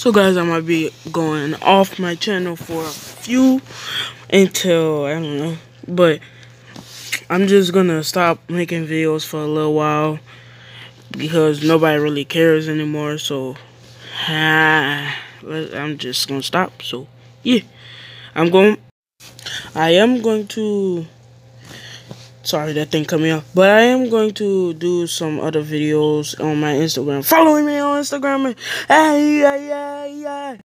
So guys, I might be going off my channel for a few until, I don't know, but I'm just gonna stop making videos for a little while because nobody really cares anymore. So I'm just gonna stop. So yeah, I am going to, sorry that thing coming up, but I am going to do some other videos on my Instagram. Follow me on Instagram.